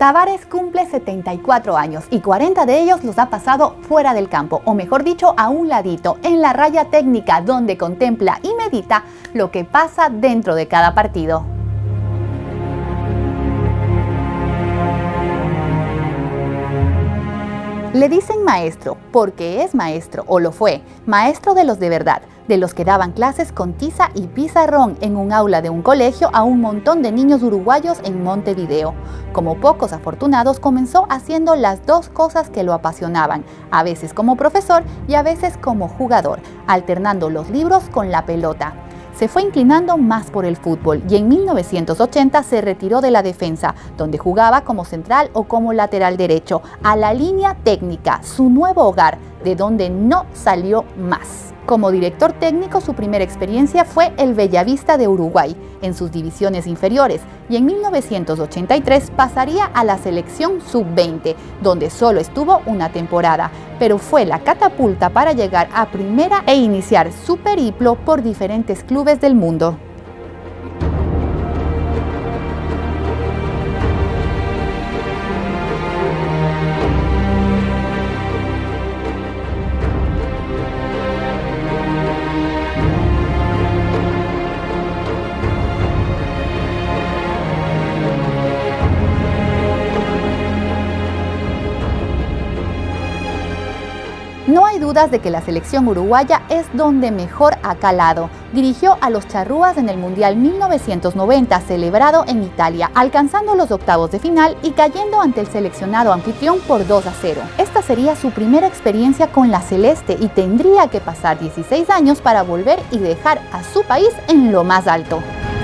Tavares cumple 74 años y 40 de ellos los ha pasado fuera del campo, o mejor dicho, a un ladito, en la raya técnica, donde contempla y medita lo que pasa dentro de cada partido. Le dicen maestro porque es maestro, o lo fue, maestro de los de verdad, de los que daban clases con tiza y pizarrón en un aula de un colegio a un montón de niños uruguayos en Montevideo. Como pocos afortunados, comenzó haciendo las dos cosas que lo apasionaban, a veces como profesor y a veces como jugador, alternando los libros con la pelota. Se fue inclinando más por el fútbol y en 1980 se retiró de la defensa, donde jugaba como central o como lateral derecho, a la línea técnica, su nuevo hogar, de donde no salió más. Como director técnico, su primera experiencia fue el Bellavista de Uruguay, en sus divisiones inferiores, y en 1983 pasaría a la selección sub-20, donde solo estuvo una temporada, pero fue la catapulta para llegar a primera e iniciar su periplo por diferentes clubes del mundo. No hay dudas de que la selección uruguaya es donde mejor ha calado. Dirigió a los charrúas en el Mundial 1990, celebrado en Italia, alcanzando los octavos de final y cayendo ante el seleccionado anfitrión por 2-0. Esta sería su primera experiencia con la celeste y tendría que pasar 16 años para volver y dejar a su país en lo más alto.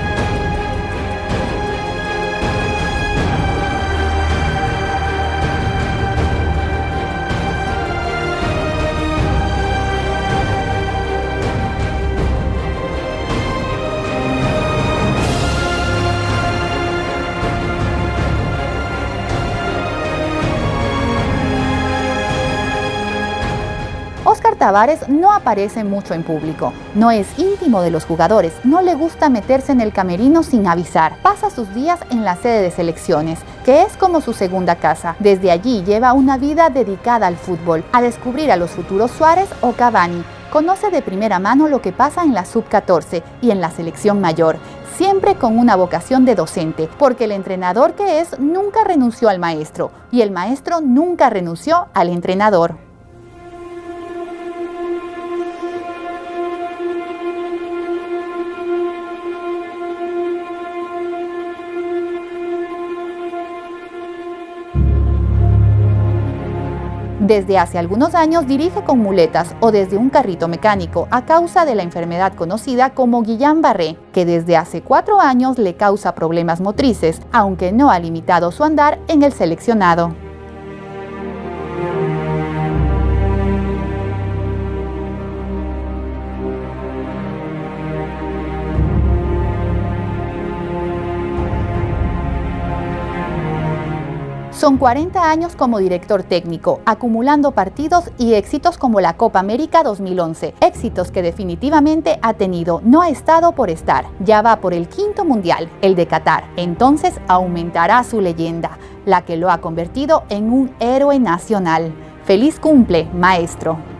Óscar Tavares no aparece mucho en público, no es íntimo de los jugadores, no le gusta meterse en el camerino sin avisar. Pasa sus días en la sede de selecciones, que es como su segunda casa. Desde allí lleva una vida dedicada al fútbol, a descubrir a los futuros Suárez o Cavani. Conoce de primera mano lo que pasa en la sub-14 y en la selección mayor, siempre con una vocación de docente, porque el entrenador que es nunca renunció al maestro y el maestro nunca renunció al entrenador. Desde hace algunos años dirige con muletas o desde un carrito mecánico a causa de la enfermedad conocida como Guillain-Barré, que desde hace 4 años le causa problemas motrices, aunque no ha limitado su andar en el seleccionado. Son 40 años como director técnico, acumulando partidos y éxitos como la Copa América 2011, éxitos que definitivamente ha tenido, no ha estado por estar. Ya va por el 5º mundial, el de Qatar, entonces aumentará su leyenda, la que lo ha convertido en un héroe nacional. ¡Feliz cumple, maestro!